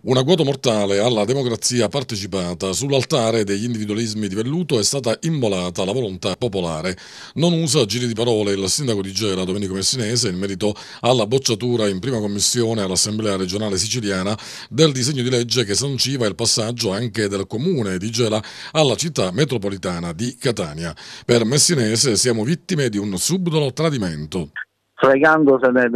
Un agguato mortale alla democrazia partecipata. Sull'altare degli individualismi di velluto è stata immolata la volontà popolare. Non usa giri di parole il sindaco di Gela, Domenico Messinese, in merito alla bocciatura in prima commissione all'Assemblea regionale siciliana del disegno di legge che sanciva il passaggio anche del comune di Gela alla città metropolitana di Catania. Per Messinese siamo vittime di un subdolo tradimento. Fregandosene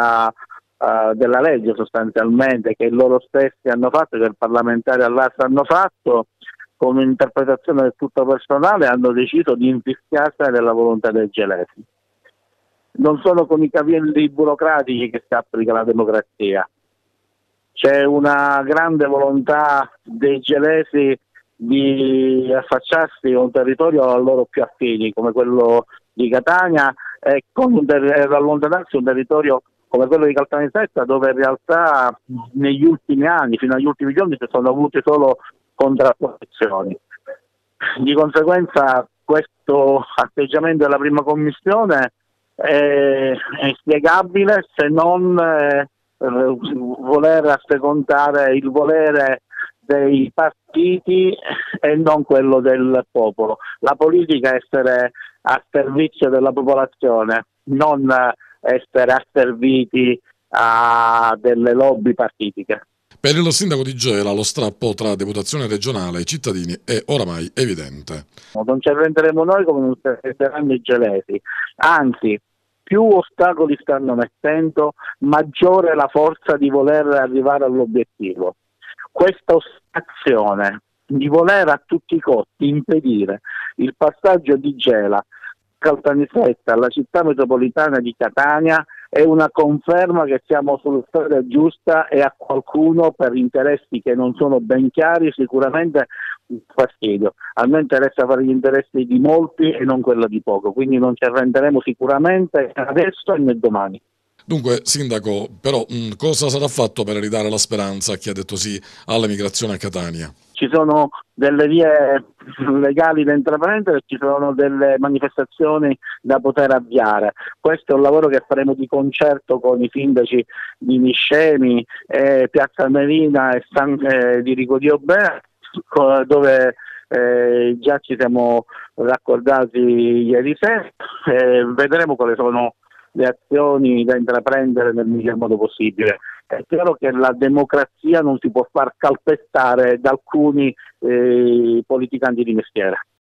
della legge sostanzialmente che loro stessi hanno fatto, che i parlamentari all'asta hanno fatto, con un'interpretazione del tutto personale hanno deciso di infischiarsene della volontà dei gelesi. Non sono con i cavilli burocratici che si applica la democrazia, c'è una grande volontà dei gelesi di affacciarsi a un territorio a loro più affini, come quello di Catania, e allontanarsi da un territorio come quello di Caltanissetta, dove in realtà negli ultimi anni, fino agli ultimi giorni, si sono avute solo contrapposizioni. Di conseguenza questo atteggiamento della prima commissione è spiegabile se non voler assecondare il volere dei partiti e non quello del popolo. La politica è essere a servizio della popolazione, non essere asserviti a delle lobby partitiche. Per il sindaco di Gela lo strappo tra deputazione regionale e cittadini è oramai evidente. Non ci arrenderemo noi come non si arrenderanno i gelesi, anzi più ostacoli stanno mettendo, maggiore è la forza di voler arrivare all'obiettivo. Questa ostinazione di voler a tutti i costi impedire il passaggio di Gela, Caltanissetta alla città metropolitana di Catania è una conferma che siamo sulla strada giusta e a qualcuno, per interessi che non sono ben chiari, sicuramente fastidio. A noi interessa fare gli interessi di molti e non quello di poco, quindi non ci arrenderemo sicuramente adesso né domani. Dunque, sindaco, però cosa sarà fatto per ridare la speranza a chi ha detto sì all'emigrazione a Catania? Ci sono delle vie legali da intraprendere, ci sono delle manifestazioni da poter avviare. Questo è un lavoro che faremo di concerto con i sindaci di Niscemi, Piazza Armerina e di Rigodio-Bene, dove già ci siamo raccordati ieri sera. Vedremo quali sono le azioni da intraprendere nel miglior modo possibile. È chiaro che la democrazia non si può far calpestare da alcuni politicanti di mestiere.